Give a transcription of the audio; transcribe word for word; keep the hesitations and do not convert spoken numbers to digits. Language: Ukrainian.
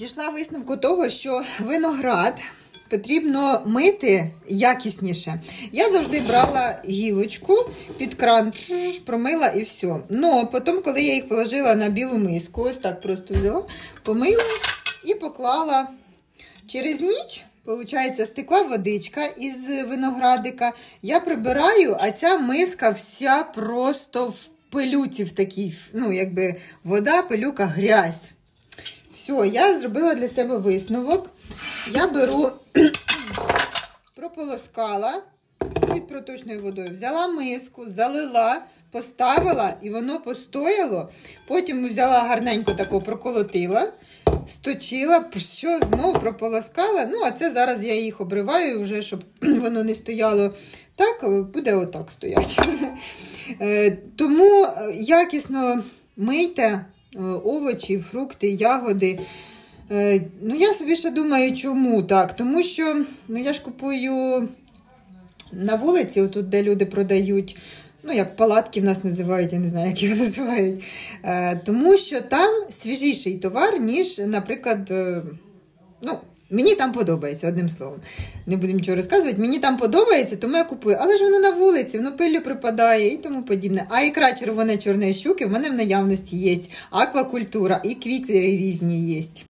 Дійшла висновку того, що виноград потрібно мити якісніше. Я завжди брала гілочку під кран, промила і все. Но потім, коли я їх положила на білу миску, ось так просто взяла, помила і поклала через ніч. Получається, стекла водичка із виноградика. Я прибираю, а ця миска вся просто в пилюці в такій, ну, якби вода, пилюка, грязь. Все, я зробила для себе висновок. Я беру, прополоскала під проточною водою, взяла миску, залила, поставила і воно постояло. Потім взяла гарненько тако, проколотила, сточила, що знову прополоскала. Ну, а це зараз я їх обриваю вже, щоб воно не стояло так, буде отак стояти. Тому якісно мийте овочі, фрукти, ягоди. Ну, я собі ще думаю, чому так. Тому що, ну, я ж купую на вулиці, тут, де люди продають, ну, як палатки в нас називають, я не знаю, як їх називають. Тому що там свіжіший товар, ніж, наприклад, ну, мені там подобається, одним словом. Не буду нічого розказувати. Мені там подобається, тому я купую. Але ж воно на вулиці, воно пиллю припадає і тому подібне. А ікра червоне чорної щуки в мене в наявності є. Аквакультура і квіти різні є.